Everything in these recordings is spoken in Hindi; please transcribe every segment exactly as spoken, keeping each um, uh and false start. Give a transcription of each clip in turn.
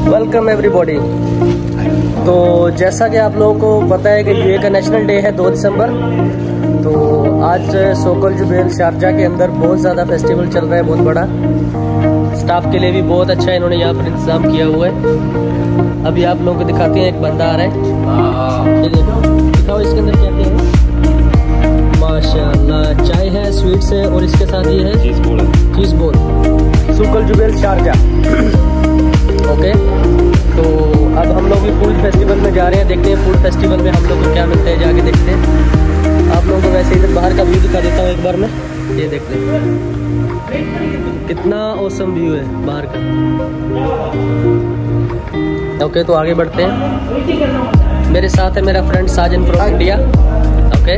Welcome everybody. तो जैसा कि आप लोगों को पता है कि यूए का नेशनल डे है दो दिसंबर। तो आज सोकल जुबैल शारजा के अंदर बहुत ज़्यादा फेस्टिवल चल रहा है, बहुत बड़ा। स्टाफ के लिए भी बहुत अच्छा इन्होंने यहाँ पर इंतज़ाम किया हुआ है। अभी आप लोगों को दिखाते हैं, एक बंदा आ रहा है, ये देखो, दिखाओ इसके अंदर क्या क्या है। माशाल्लाह, चाय है, स्वीट्स है और इसके साथ ये है चीज़ बोल चीज़ बोल सोकल जुबैल शारजा। ओके, तो अब हम लोग भी फूड फेस्टिवल में जा रहे हैं, देखते हैं फूड फेस्टिवल में हम लोग को क्या मिलता है, जाके देखते हैं। आप लोगों को वैसे इधर बाहर का व्यू दिखा देता हूँ एक बार मैं। ये देख लें कितना औसम व्यू है बाहर का। ओके, तो आगे बढ़ते हैं। मेरे साथ है मेरा friend Sajan from India. Okay,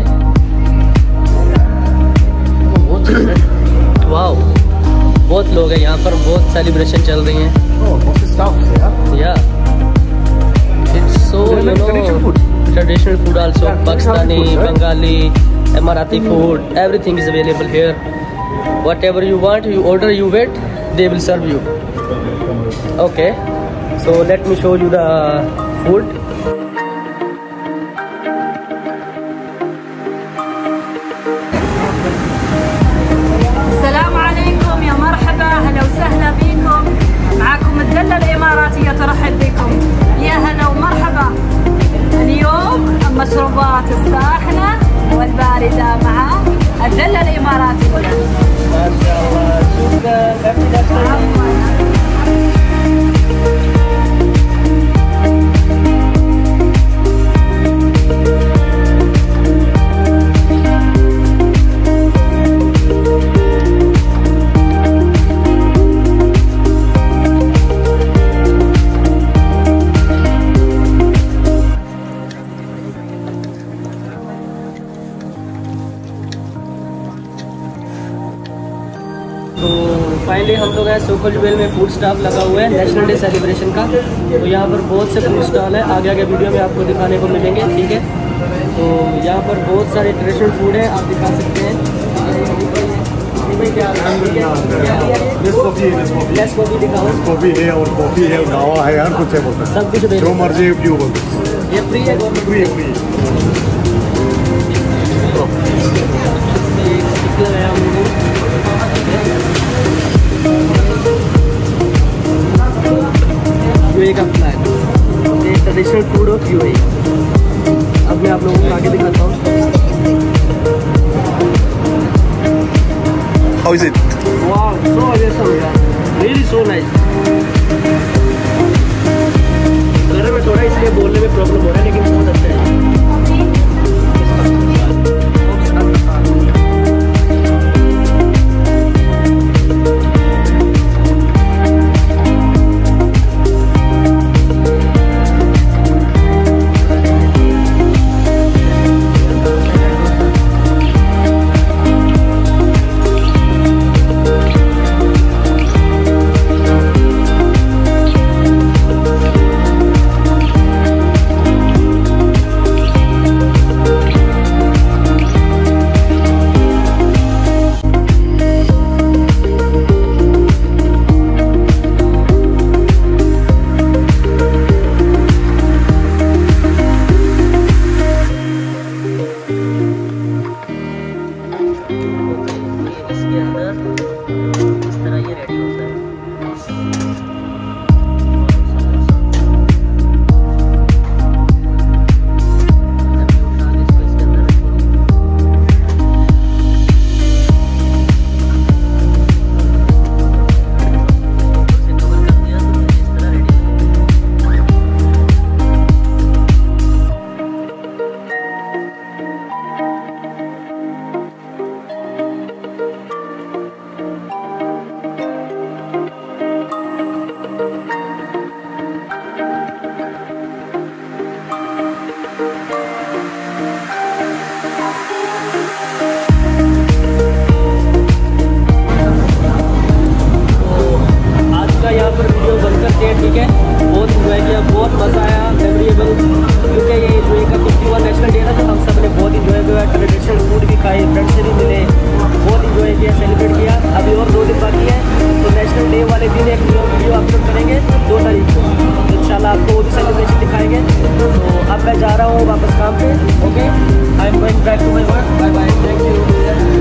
wow, बहुत लोग हैं यहाँ पर, बहुत सेलिब्रेशन चल रही हैं। या it's so you know traditional food also, Pakistani, Bengali, Emirati food, everything is available here. Whatever you want, you order, you wait, they will serve you. Okay, so let me show you the food. السلام عليكم، يا مرحبا، هلا وسهلا بكم. معكم الدلة الإماراتية ترحب بكم، يا هلا ومرحبا. اليوم المشروبات الساخنة والباردة مع الدلة الإماراتية. ما شاء الله، شكرا. तो फाइनली हम लोग हैं सोकल जुबैल में, फूड स्टॉल लगा हुआ है नेशनल डे सेलिब्रेशन का। तो यहाँ पर बहुत से फूड स्टॉल है, आगे आगे वीडियो में आपको दिखाने को मिलेंगे, ठीक है। तो यहाँ पर बहुत सारे ट्रेडिशनल फूड है, आप दिखा सकते हैं। कॉफी है और कॉफी है, गावा है, हर कुछ है, बोलते सब कुछ जो मर्जी क्यों बोलते। ये फ्री है, फ्री है, फ्री यूए का फ्लैग, ये ट्रेडिशनल फूड ऑफ यूए। अब मैं आप लोगों को आगे दिखाता हूँ। How is it? Wow, so awesome यार, really so nice। घर में थोड़ा इसलिए बोलने में प्रॉब्लम हो रहा है, लेकिन बहुत अच्छा है। वाले दिन एक वीडियो अपलोड करेंगे दो तारीख को। मैं जा रहा हूँ वापस काम पे। Okay, I am going back to my work. Bye bye, thank you.